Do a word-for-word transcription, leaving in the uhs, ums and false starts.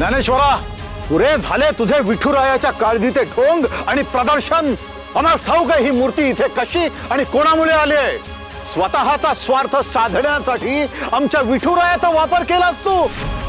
ज्ञानेश्वरा, पुरे झाले तुझे विठुरायाच्या काळजीचे ढोंग आणि प्रदर्शन। आम्हाला ठाऊक आहे ही मूर्ती इथे कशी आणि कोणामुळे आली आहे। स्वतःचा स्वार्थ साधण्यासाठी आमच्या विठुरायाचा वापर केलास तू।